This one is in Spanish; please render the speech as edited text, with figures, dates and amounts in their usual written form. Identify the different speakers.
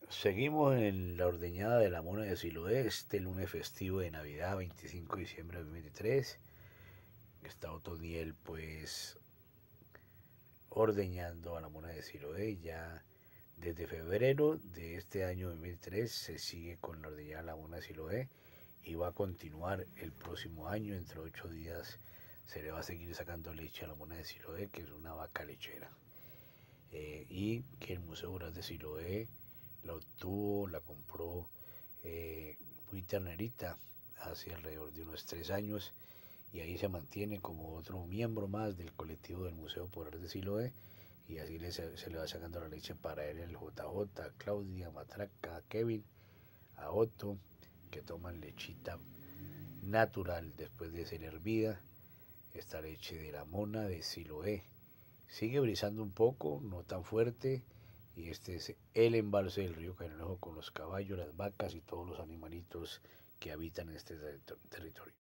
Speaker 1: Seguimos en la ordeñada de la Mona de Siloé, este lunes festivo de Navidad, 25 de diciembre de 2023. Está Otoniel pues ordeñando a la Mona de Siloé. Ya desde febrero de este año 2003 se sigue con la ordeñada de la Mona de Siloé y va a continuar el próximo año. Entre 8 días se le va a seguir sacando leche a la Mona de Siloé, que es una vaca lechera. Y que el Museo Rural de Siloé la obtuvo, la compró muy ternerita, hace alrededor de unos 3 años, y ahí se mantiene como otro miembro más del colectivo del Museo Rural de Siloé, y así se le va sacando la leche para él, el JJ, a Claudia, a Matraca, a Kevin, a Otto, que toman lechita natural después de ser hervida, esta leche de la Mona de Siloé. Sigue brisando un poco, no tan fuerte, y este es el embalse del río Cañonejo con los caballos, las vacas y todos los animalitos que habitan en este territorio.